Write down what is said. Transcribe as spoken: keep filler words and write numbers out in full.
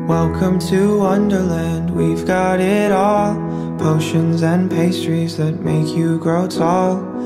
Welcome to Wonderland, we've got it all. Potions and pastries that make you grow tall.